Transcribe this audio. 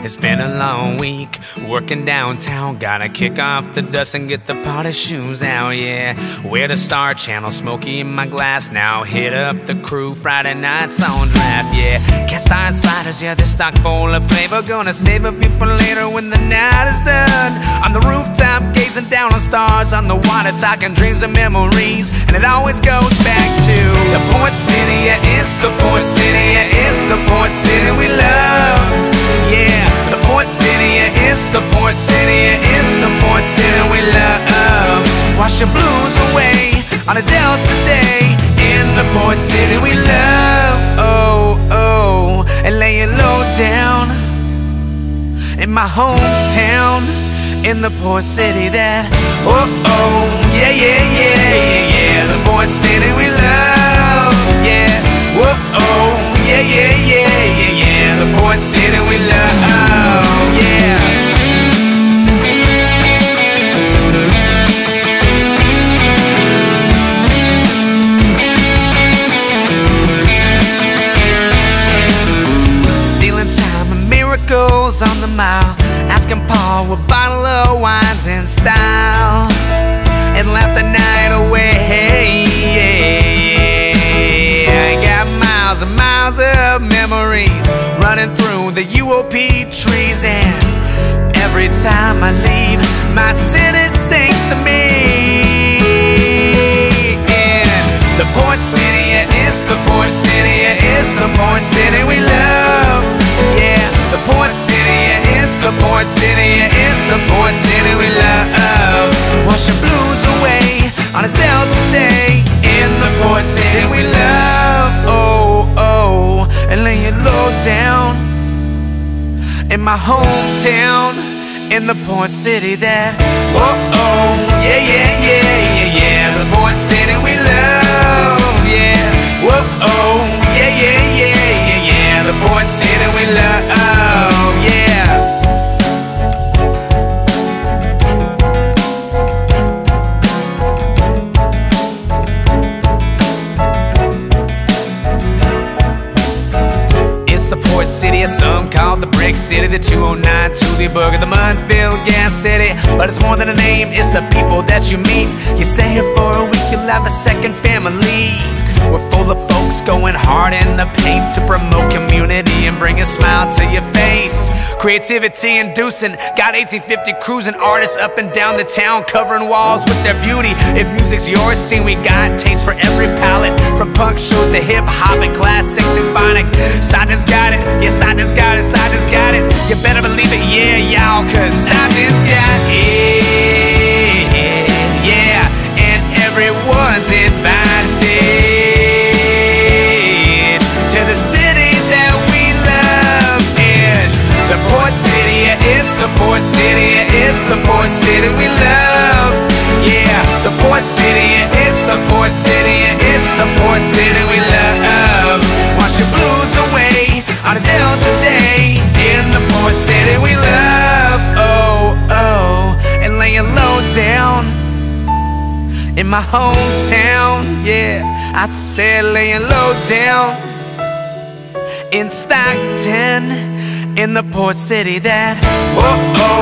It's been a long week, working downtown. Gotta kick off the dust and get the party shoes out, yeah. Wear the Star Channel, smoky in my glass now. Hit up the crew, Friday nights on draft, yeah. Cast iron sliders, yeah, they're stock full of flavor. Gonna save a few for later when the night is done. On the rooftop, gazing down on stars, on the water, talking dreams and memories. And it always goes back to the Port City, yeah, it's the Port City, yeah, it's the Port City we love, yeah. The Port City, yeah, it's the Port City, yeah, it's the Port City we love. Wash your blues away on a Delta day in the Port City we love, oh, oh. And lay it low down in my hometown, in the Port City that, oh, oh, yeah, yeah, yeah, yeah, yeah. The Port City we love, yeah, whoa, oh, yeah, yeah, yeah, yeah, yeah. The Port City we love, yeah. Stealing time and miracles on the mile, asking Paul what bottle of wine's in style, and left the night away. I got miles and miles of memories running through the UOP trees, and every time I leave, my city sings to me. And the Port City, yeah, it's the Port City, yeah, it's the Port City we love, yeah. The Port City, yeah, it's the Port City, yeah, it's the Port City we love. Wash your blues away on a Delta day in the Port City we love, oh, oh. And lay it low down in my hometown, in the Port City that, oh, oh, yeah, yeah, yeah, yeah, yeah. The Port City we love, yeah, whoa, oh, yeah, yeah, yeah, yeah, yeah. The Port City we love, yeah. It's the Port City, or some call the Brick City, the 209 Thule Burger, the Mudville Gas City. But it's more than a name, it's the people that you meet. You stay here for a week, you'll have a second family. We're full of folks going hard in the paint to promote community and bring a smile to your face. Creativity inducing, got 1850 cruising artists up and down the town, covering walls with their beauty. If music's yours, see we got taste for every palette, from punk shows to hip hop and classic symphonic. Stockton's got it, yeah, Stockton's got it, Stockton's got it. You better believe it, yeah, y'all, cause Stockton's got it, yeah. And everyone's invited to the city that we love. And the Port City, yeah, it's the Port City, yeah, it's the Port City we love, yeah. The Port City, yeah, it's the Port City, yeah, it's the Port City we love. Wash your blues away on a Delta day in the Port City we love, oh, oh. And lay it low down in my hometown, yeah. I said lay it low down in Stockton, in the Port City that, oh, oh.